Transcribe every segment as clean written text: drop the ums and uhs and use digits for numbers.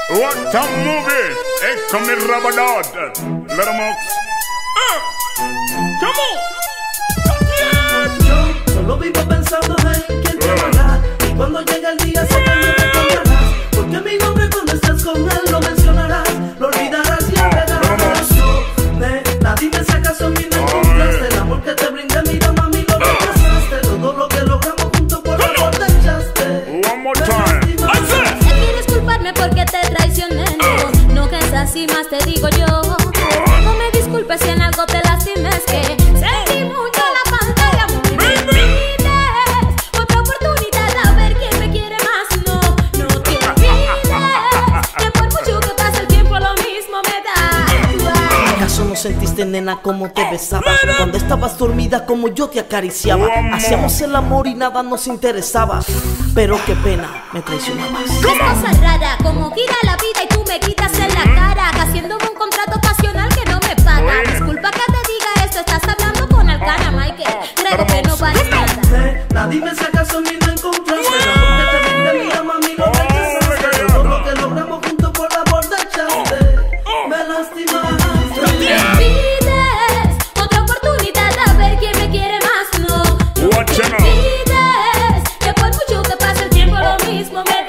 What a movie! It's coming Rabadot. Let 'em out. Come on! Yo solo vivo pensando en quién te amará. Y cuando llega el día sé que me recordarás. Porque mi nombre cuando estés con él lo mencionarás. Lo olvidarás y agregarás. Nadie me saca su mí, no encontraste. El amor que te brindé, mira mami, lo rechazaste. Todo lo que logramos juntos por amor te echaste. One more time. Ya quieres culparme porque te traicioné. No que es así, más te digo yo. No me disculpes si en algo te lastimes, que sentí mucho la pantalla. Me pides otra oportunidad a ver quién me quiere más. No te olvides que por mucho que pase el tiempo lo mismo me da. ¿Acaso no sentiste, nena, cómo te besaba? Cuando estabas dormida, como yo te acariciaba. Hacíamos el amor y nada nos interesaba. Pero qué pena, me traicionabas. Es cosa rara, como gira la vida y tú me quitas en la cara, haciéndome un contrato pasional que no me paga. Disculpa que te diga esto, estás hablando con Alcana, Michael. Creo que no vale nada. Nadie me saca su mí, no encontraste. El amor que te brindé, mira mami, lo rechazaste. Todo lo que logramos juntos por la borda echaste. Me lastimaste. Me pides otra oportunidad a ver quién me quiere más. No te olvides que por mucho que pase el tiempo lo mismo me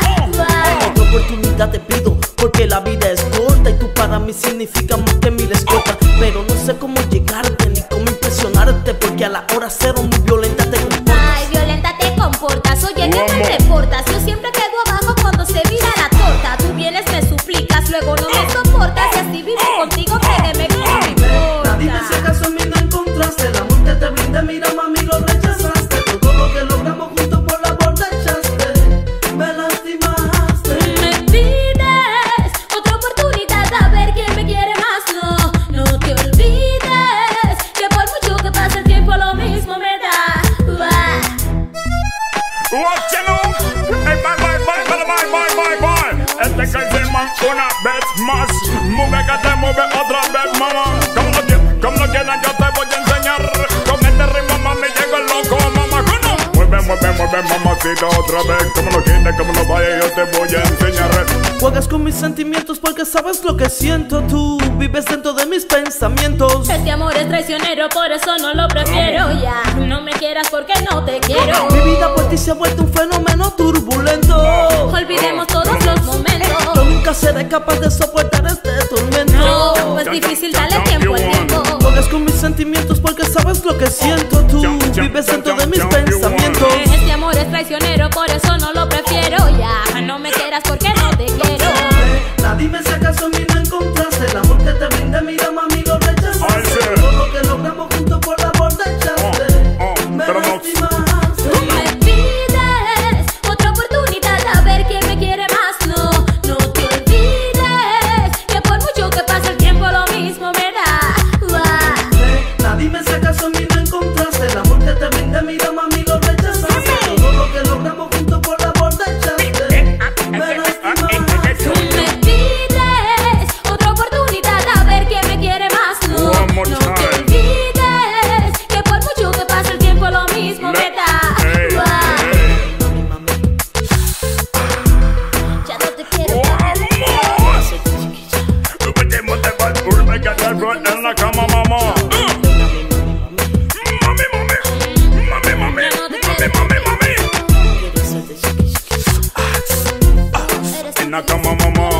da. Otra oportunidad te pido, porque la vida es corta y tú para mí significa más que mil escoltas. Pero no sé cómo llegarte ni cómo impresionarte, porque a la hora cero muy violenta te comportas. Ay, violenta te comportas. Oye, ¿qué me reportas? Yo siempre quedo abajo cuando se vira la torta. Tú vienes, me suplicas, luego no me soportas. Y así vivo contigo, créeme que no me importa. Nadie me saca su mí, no encontraste. El amor que te brindé, mira mami, lo rechazaste. Todo lo que logramos juntos por la borda echaste. Me lastimaste. Me pides otra oportunidad a ver quién me quiere más. No te olvides que por mucho que pase el tiempo lo mismo me da. What you know? Hey, bye. Este que es el man una vez más. Mueve que te mueve otra vez, mamá. Como lo quieras, yo te voy a enseñar. Con este ritmo, mami, llego el loco, mamá. Mueve, mamacita, otra vez. Como lo quieras, como lo vaya, yo te voy a enseñar. Juegas con mis sentimientos porque sabes lo que siento. Tú vives dentro de mis pensamientos. Este amor es traicionero, por eso no lo prefiero. Ya, no me quieras porque no te quiero. Mi vida por ti se ha vuelto un fenómeno turbulento. Olvidemos todos los momentos. Yo nunca seré capaz de soportar este tormento. No, es difícil darle tiempo al tiempo. Juegas con mis sentimientos porque sabes lo que siento. Tú vives dentro de mis pensamientos. Este amor es traicionero, por eso no lo prefiero. Ya, no me quieras porque no te quiero. Nadie me saca su mí, no encontraste. El amor que te brindé, mira mami, lo rechazaste. Todo lo que logramos juntos por la borda echaste. Me lastimaste. Me pides otra oportunidad a ver quién me quiere más. No te olvides que por mucho que pase el tiempo lo mismo me da. Nadie me saca su mí, no encontraste. El amor que te brindé, mira mami, lo rechazaste. Todo lo que logramos juntos por la borda echaste. Me lastimaste. Me pides otra oportunidad a ver quién me quiere más. No te olvides que por mucho que pase el tiempo lo mismo me da. Ya no te quiero. En la cama, mamá. En la cama, mamá.